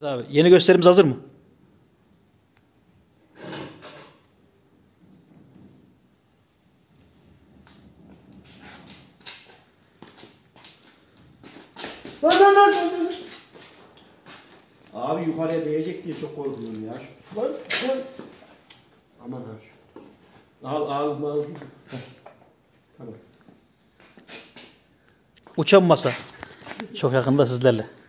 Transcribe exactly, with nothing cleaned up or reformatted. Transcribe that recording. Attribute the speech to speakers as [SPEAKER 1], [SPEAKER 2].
[SPEAKER 1] Abi, yeni gösterimiz hazır mı?
[SPEAKER 2] Lan lan lan lan. Abi yukarıya değecek diye çok korkuyorum ya. Lan lan. Aman ha şu. Al al al. Tamam.
[SPEAKER 1] Uçan masa. Çok yakında sizlerle.